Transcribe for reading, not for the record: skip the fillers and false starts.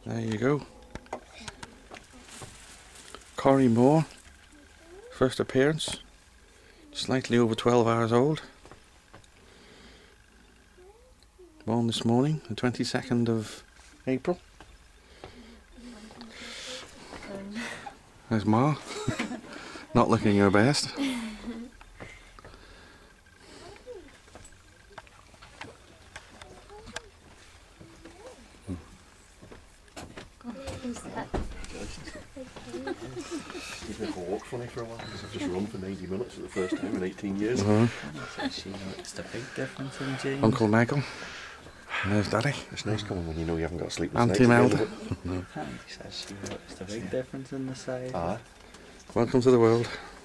There you go. Cory Moore, first appearance, slightly over 12 hours old. Born this morning, the 22nd of April. There's Ma, not looking her best. Who's that? He's been for a walk funny for a while because I've just run for 90 minutes for the first time in 18 years. She noticed a big difference in James. Uncle Michael, and there's Daddy. It's nice coming when you know you haven't got to sleep. Auntie Melda. He says she noticed a big difference in the size. Welcome to the world.